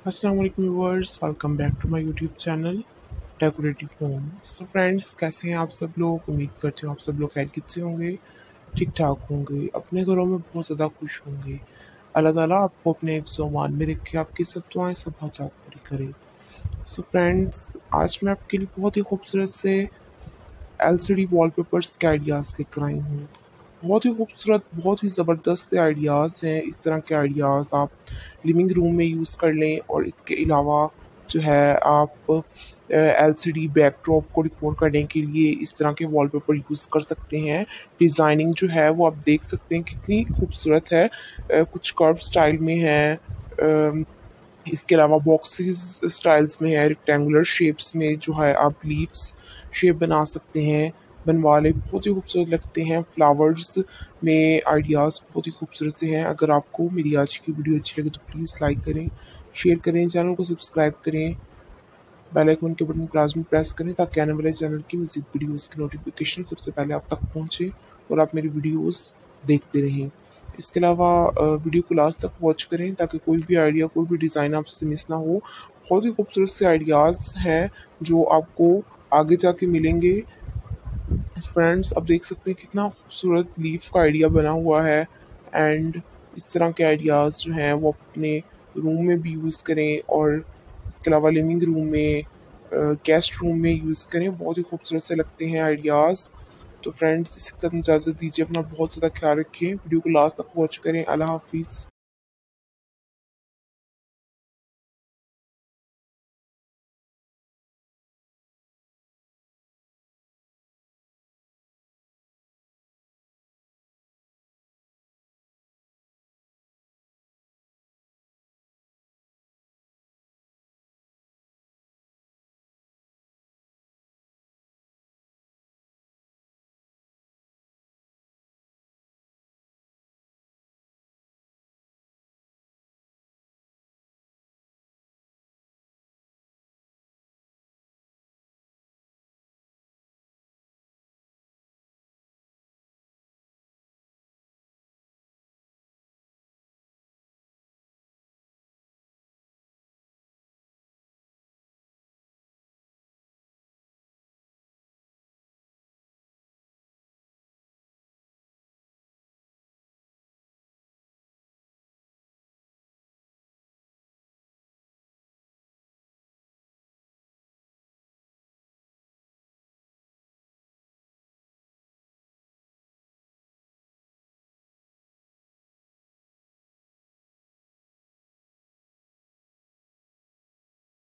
अस्सलाम वालेकुम viewers, welcome back to my YouTube channel decorative home. So friends, कैसे हैं आप सब लोग? उम्मीद करते हो आप सब लोग खैरियत से होंगे, ठीक ठाक होंगे, अपने घरों में बहुत ज़्यादा खुश होंगे। अल्लाह ताला आपको अपने हिफ्ज़ व अमान में रखे, आपकी सब दुआएं सब हाजात पूरी करे। सो फ्रेंड्स, आज मैं आपके लिए बहुत ही खूबसूरत से एलसीडी वॉलपेपर्स के आइडियाज़ लेकर आई हूँ। बहुत ही खूबसूरत, बहुत ही ज़बरदस्त आइडियाज़ हैं। इस तरह के आइडियाज़ आप लिविंग रूम में यूज़ कर लें और इसके अलावा जो है आप एलसीडी बैकड्रॉप को डेकोर करने के लिए इस तरह के वॉलपेपर यूज़ कर सकते हैं। डिज़ाइनिंग जो है वो आप देख सकते हैं कितनी खूबसूरत है। कुछ कर्व स्टाइल में है, इसके अलावा बॉक्सेस स्टाइल्स में है, रेक्टेंगुलर शेप्स में जो है आप लीव्स शेप बना सकते हैं। बनवा लें, बहुत ही खूबसूरत लगते हैं। फ्लावर्स में आइडियाज़ बहुत ही खूबसूरत से हैं। अगर आपको मेरी आज की वीडियो अच्छी लगे तो प्लीज़ लाइक करें, शेयर करें, चैनल को सब्सक्राइब करें, बेल आइकन के बटन प्लास में प्रेस करें ताकि आने वाले चैनल की मज़ीद वीडियोज़ की नोटिफिकेशन सबसे पहले आप तक पहुँचे और आप मेरी वीडियोज़ देखते रहें। इसके अलावा वीडियो को लास्ट तक वॉच करें ताकि कोई भी आइडिया, कोई भी डिज़ाइन आपसे मिस ना हो। बहुत ही खूबसूरत से आइडियाज़ हैं जो आपको आगे जाके मिलेंगे। फ्रेंड्स, आप देख सकते हैं कितना खूबसूरत लीफ का आइडिया बना हुआ है। एंड इस तरह के आइडियाज़ जो हैं वो अपने रूम में भी यूज़ करें और इसके अलावा लिविंग रूम में, गेस्ट रूम में यूज़ करें। बहुत ही खूबसूरत से लगते हैं आइडियाज़। तो फ्रेंड्स, इसके साथ इजाज़त दीजिए, अपना बहुत ज़्यादा ख्याल रखें, वीडियो को लास्ट तक वॉच करें। अल्लाह हाफिज़।